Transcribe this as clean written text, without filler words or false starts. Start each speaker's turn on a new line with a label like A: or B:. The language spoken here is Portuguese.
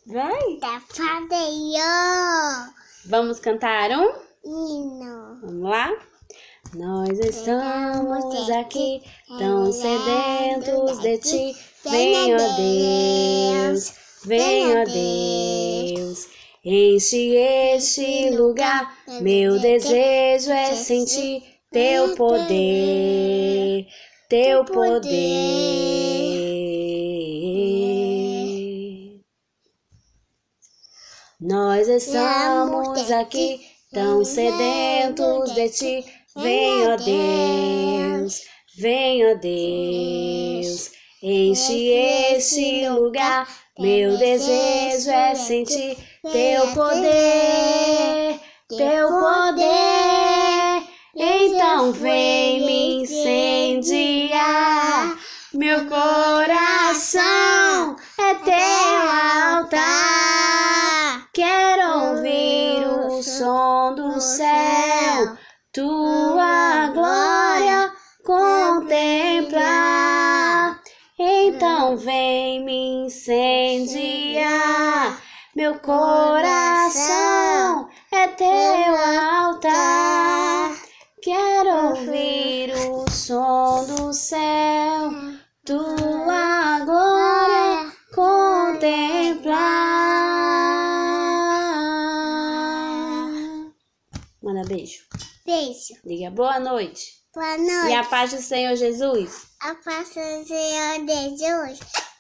A: Vai?
B: Da padeia.
A: Vamos cantar um?
B: Hino.
A: Vamos lá? Nós estamos aqui tão sedentos de ti. Vem, ó Deus, vem, ó Deus. Enche este lugar, meu desejo é sentir teu poder, teu poder. Nós estamos aqui tão sedentos de ti. Vem, ó Deus, vem, ó Deus. Enche este lugar, meu desejo é sentir teu poder, teu poder. Então vem me incendiar, meu coração é teu altar. Quero ouvir o som do céu, tua glória contemplar. Então vem me incendiar, meu coração é teu altar. Quero ouvir o som do céu, tua glória contemplar. Manda beijo.
B: Beijo.
A: Diga boa noite.
B: Boa noite.
A: E a paz do Senhor Jesus.
B: A paz do Senhor Jesus.